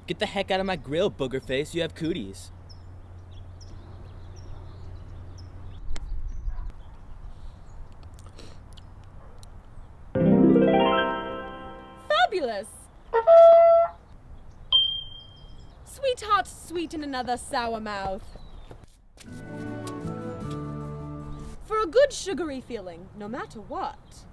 Get the heck out of my grill, booger face. You have cooties. Fabulous! Sweetheart, sweeten another sour mouth. For a good sugary feeling, no matter what.